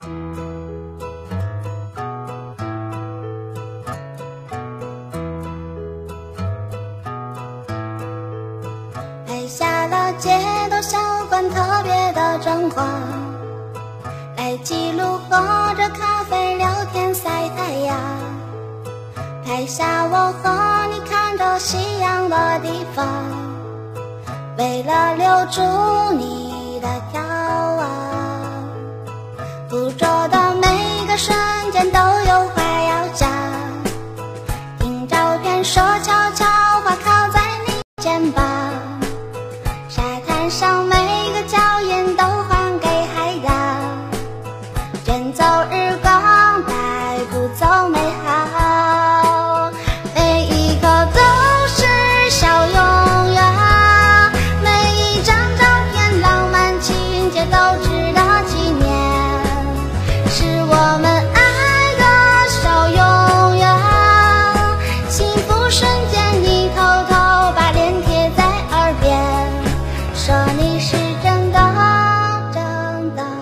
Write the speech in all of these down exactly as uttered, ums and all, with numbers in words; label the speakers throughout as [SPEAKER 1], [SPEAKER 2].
[SPEAKER 1] 拍下了街头小馆特别的装潢，来记录喝着咖啡聊天晒太阳。拍下我和你看着夕阳的地方，为了留住你的眺望，捕捉的每个瞬间都有话要讲。听照片说悄悄话靠在你肩膀，沙滩上每个脚印都还给海洋，卷走日光带不走美好，每一个都是小永远，每一张照片浪漫情节都值得纪念，是我们爱的小永远。幸福瞬间你偷偷把脸贴在耳边，说你是真的真的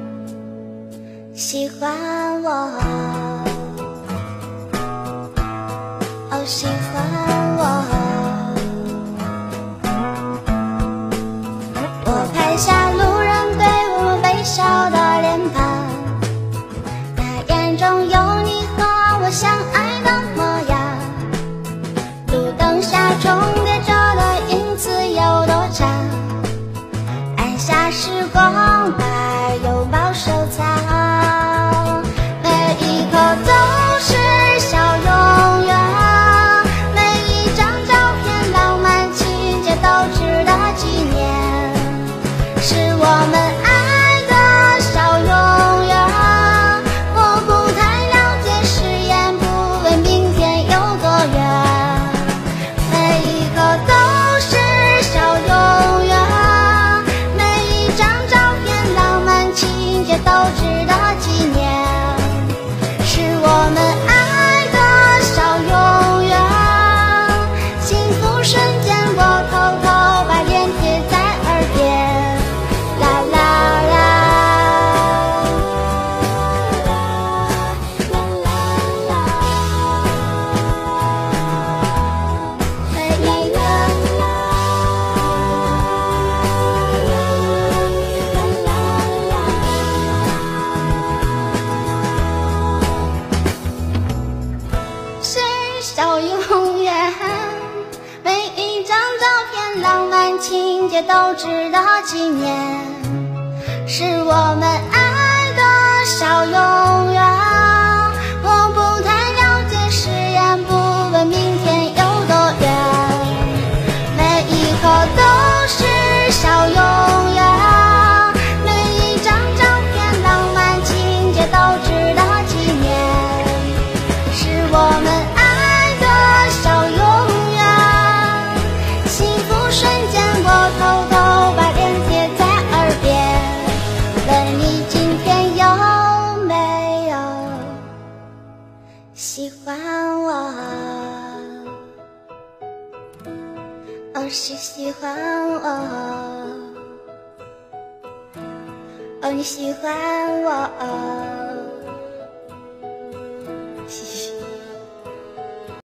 [SPEAKER 1] 喜欢我，哦喜欢我。我拍下路人对我微笑的脸庞，那眼中有你和我相爱的模样。路灯下重叠着的影子有多长，按下时光把拥抱收藏，每一刻都是小永远，每一张照片浪漫情节都值得纪念，是我们爱的小永远。我不太了解誓言，不问明天有多远，每一刻都是小永远，每一张照片浪漫情节都值得纪念，是我们爱的小永远。幸福瞬间我偷偷把脸贴在耳边，啦啦啦啦啦啦，每一个是小永远，每一张照片浪漫情节都值得纪念，是我们爱的小永远。我不太了解誓言，不问明天有多远，每一刻都是小永远，每一张照片浪漫情节都值得纪念，是我们爱的小永远。幸福瞬间我偷偷把脸贴在耳边，问你今天有没有喜欢我，哦是喜欢我，哦你喜欢我，谢谢。